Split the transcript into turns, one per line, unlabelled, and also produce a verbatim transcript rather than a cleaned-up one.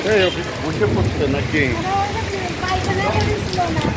É, eu fico muito tempo na quem?
Pai, quando é que ele ensinou, né?